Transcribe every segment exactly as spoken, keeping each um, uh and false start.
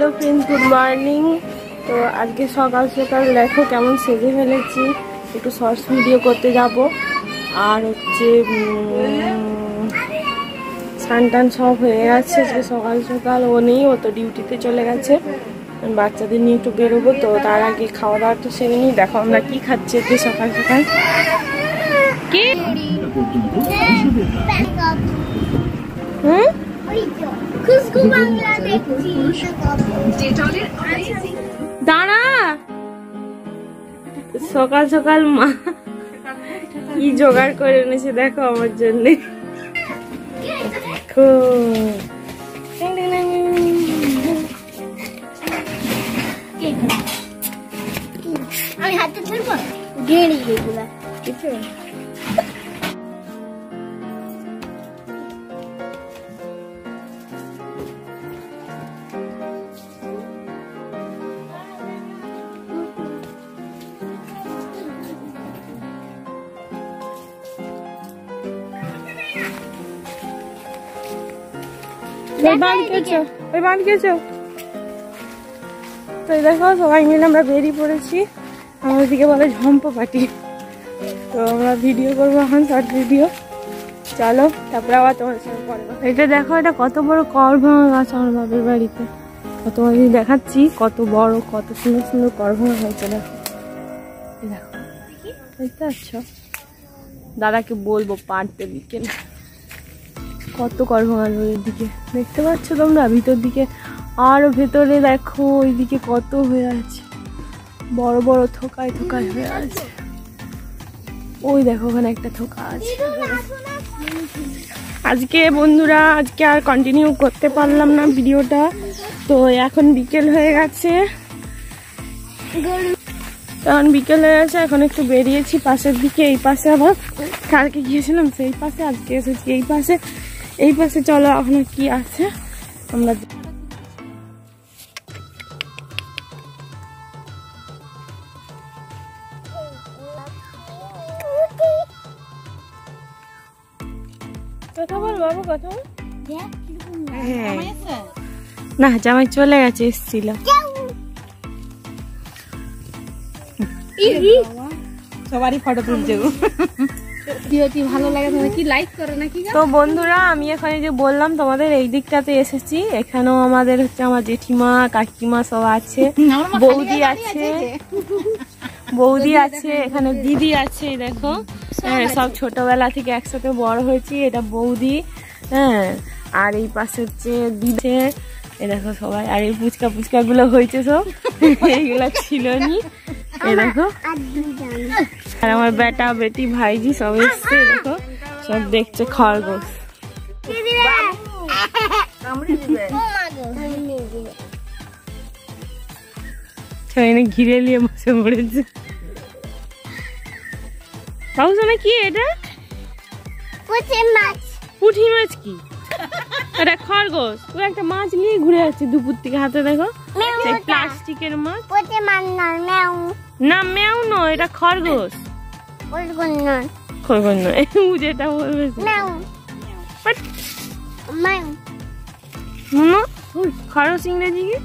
Hello friends good morning. तो आज के सकाल सकाल देखो केमन सेजे फेलेছি একটু শর্টস ভিডিও করতে যাব আর হচ্ছে স্নান টান সব হয়ে গেছে। আজকে সকাল সকাল ও নেই, ও তো ডিউটিতে চলে গেছে, বাচ্চাদের নিয়ে একটু বেরোবো। তো তার আগে খাওয়া দাওয়া তো সেরে নিই। দেখো আমরা কি খাচ্ছি আজকে সকাল সকাল। কি হুম দাঁড়া, সকাল সকাল মা কি জোগাড় করে এনেছে দেখো আমার জন্য। দেখো আমি হাতে ধরবো গেড়ি এগুলা কিছু তো দেখো সবাই মিলে আমরা বেরিয়ে পড়েছি। আমাদের দিকে বলে ঝম্প পার্টি। তো আমরা ভিডিও করবো এখন, শর্ট ভিডিও। চলো তারপরে আবার তোমার সঙ্গে পরে। এটা দেখো, এটা কত বড় করভাঙা গাছ আমার বাবার বাড়িতে। তোমাদের দেখাচ্ছি কত বড়, কত সুন্দর সুন্দর করভাঙা হয়েছে। দেখো দেখো বুঝতে পারছো, দাদাকে বলবো পাড়তে বিকেলে। কত করভাঙা ওই দিকে দেখতে পাচ্ছ তোমরা, ভিতর দিকে আরো ভেতরে দেখো ওইদিকে কত হয়ে আছে, বড় বড় থোকায় থোকায় হয়ে আছে। ওই দেখো ওখানে একটা থোকা আছে। আজকে বন্ধুরা আজকে আর কন্টিনিউ করতে পারলাম না ভিডিওটা। তো এখন বিকেল হয়ে গেছে, এখন বিকেল হয়ে গেছে। এখন একটু বেরিয়েছি পাশের দিকে। এই পাশে আবার কালকে গিয়েছিলাম সেই পাশে, আজকে এসেছি এই পাশে। এই পাশে চলো এখন কি আছে আমরা। কথা বল বাবু, কথা বল। না জামাই চলে গেছে, এসেছিল। সবারই ফটো তুলছে, ভালো লাগে কি লাইক করে নাকি। তো বন্ধুরা আমি এখানে যে বললাম তোমাদের এই দিকটাতে এসেছি। এখানেও আমাদের হচ্ছে আমার জেঠিমা কাকিমা সব আছে, বৌদি আছে, বৌদি আছে, এখানে দিদি আছে। দেখো হ্যাঁ, সব ছোটবেলা থেকে একসাথে বড় হয়েছি। এটা বৌদি, হ্যাঁ। আর এই পাশে হচ্ছে দিদি, এই দেখো সবাই। আর এই ফুচকা ফুচকা গুলো হয়েছে সব, এইগুলা ছিল নি। এই দেখো আর আমার বেটা বেটি ভাইজি সব এসছে। দেখো সব দেখছে খরগোশ। ঘিরে নিয়ে বসে পড়েছে। বাবু শোনা কি এটা? পুঁটি মাছ। কি এটা? খরগোশ। ও একটা মাছ নিয়ে ঘুরে যাচ্ছে দুপুর থেকে হাতে। দেখো প্লাস্টিকের মাছ। না ম্যাও নয়, এটা খরগোশ। খরগোশ নয়, যেটা বলবে খরগোশ ইংরেজি কি?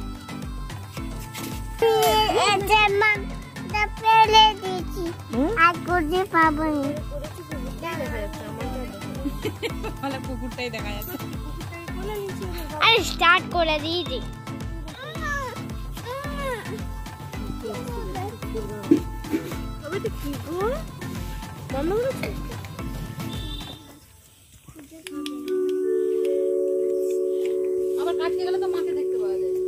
পুকুরটাই দেখা যাচ্ছে। আরে স্টার্ট করে দিয়েছি। আবার কাটতে গেলে তো মাকে দেখতে পাওয়া যায়।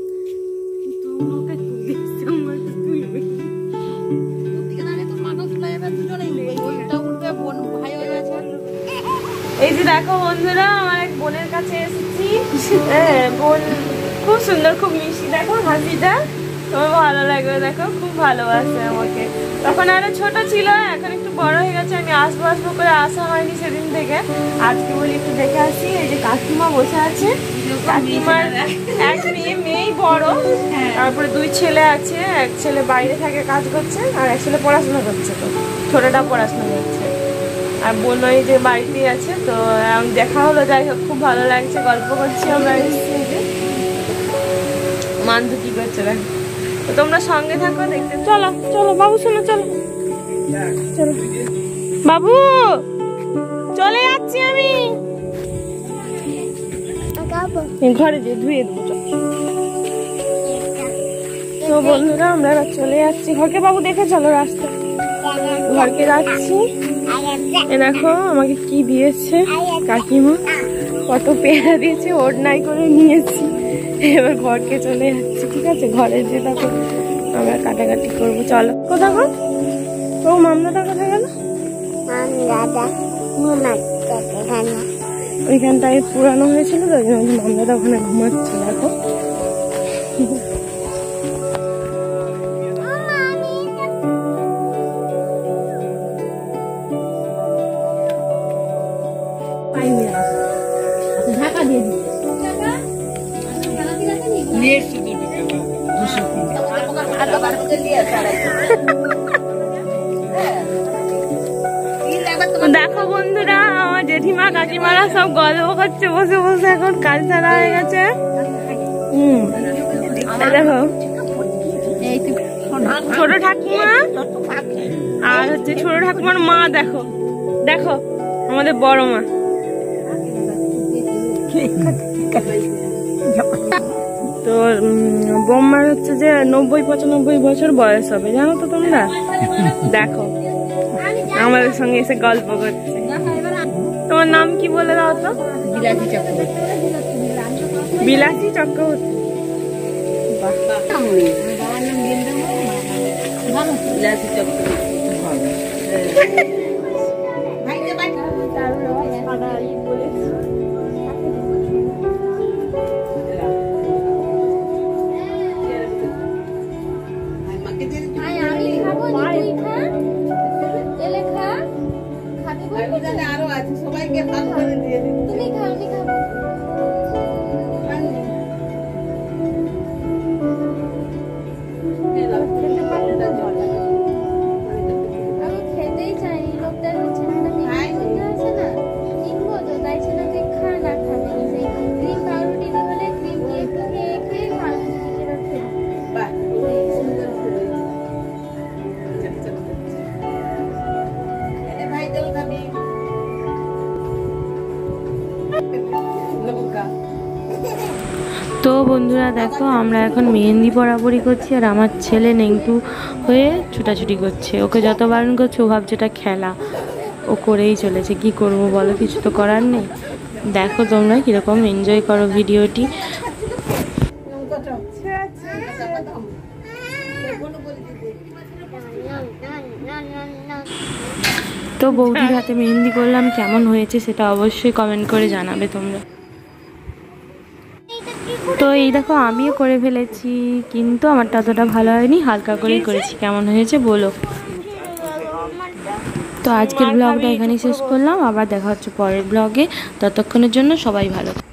এই যে দেখো বন্ধুরা আমার এক বোনের কাছে এসেছি। হ্যাঁ বোন খুব সুন্দর, খুব মিষ্টি। দেখো হাসিটা, তোমার ভালো লাগবে। দেখো খুব ভালোবাসে আমাকে। তখন আরো ছোট ছিল, এখন একটু বড় হয়ে গেছে। আমি আসবো আসবো করে আসা হয়নি সেদিন থেকে। আজকে বলি একটু দেখে আসি। এই যে কাকিমা বসে আছে, কাকিমার এক মেয়ে, মেয়েই বড়। তারপরে দুই ছেলে আছে, এক ছেলে বাইরে থাকে কাজ করছে, আর এক ছেলে পড়াশোনা করছে। তো ছোটটা পড়াশোনা করছে, আর বোন ওই যে বাড়িতেই আছে। তো দেখা হলো, যাই হোক খুব ভালো লাগছে, গল্প করছি আমরা। মান্ধু কি করছে দেখ। তো তোমরা সঙ্গে থাকো দেখতে। চলো চলো বাবু, শোনো চলো চলো বাবু, চলে যাচ্ছি আমি। ঘরে যে ধুয়ে দেবো। তো বন্ধুরা আমরা চলে যাচ্ছি ঘরকে। বাবু দেখে চলো রাস্তা, ঘরকে যাচ্ছি। এ দেখো আমাকে কি দিয়েছে কাকিমা, কত পেয়ারা দিয়েছে, ওড়নায় করে নিয়েছি। এবার ঘরকে চলে যাচ্ছি, ঠিক আছে? ঘরে যে দেখো আমরা কাটাকাটি করবো। চলো। কোথাও গো ও মামলাটা কোথায় গেল? ওইখানটায় পুরানো হয়েছিল তো, মামলাটা ওখানে ঘুমাচ্ছে। দেখো ঢাকা দিয়ে দিই। দেখো বন্ধুরা আমার জেঠিমা কাকিমারা সব গল্প করছে বসে বসে, এখন কাজ ছাড়া হয়ে গেছে। হম দেখো ছোট ঠাকুমা আর হচ্ছে ছোট ঠাকুমার মা। দেখো দেখো আমাদের বড় মা। তো বোম্মার হচ্ছে যে নব্বই পঁচানব্বই বছর বয়স হবে, জানো তো তোমরা। দেখো আমাদের সঙ্গে এসে গল্প করছে। তোমার নাম কি বলে দাও তো? বিলাসী চক্রবর্তী। বিলাসী চক্রবর্তী। বিলাসী চক্রবর্তী। আরো আছে, সবাইকে ভাগ করে দিয়ে দিন। তুমি খাও, আমি খাবো। আমি খেতেই চাই, লোকটার হচ্ছে না আছে না, কিনবো তো তাই ছিল যে খা না খাবে সেই ক্রিম পাউরুটি হলে ক্রিম দিয়ে একটু খেয়ে খেয়ে পাউরুটি সেটা খেয়ে বাহ সুন্দর করে এ ভাই দেও খাবি। তো বন্ধুরা দেখো আমরা এখন মেহেন্দি পরাপরি করছি, আর আমার ছেলে নেংটু হয়ে ছুটাছুটি করছে। ওকে যত বারণ করছে ও ভাবছে এটা খেলা, ও করেই চলেছে। কি করবো বলো, কিছু তো করার নেই। দেখো তোমরা কিরকম এনজয় করো ভিডিওটি। তো বৌদির হাতে মেহেন্দি করলাম, কেমন হয়েছে সেটা অবশ্যই কমেন্ট করে জানাবে তোমরা। তো এই দেখো আমিও করে ফেলেছি, কিন্তু আমারটা অতটা ভালো হয়নি, হালকা করেই করেছি। কেমন হয়েছে বলো। তো আজকের ব্লগটা এখানেই শেষ করলাম, আবার দেখা হচ্ছে পরের ব্লগে। ততক্ষণের জন্য সবাই ভালো।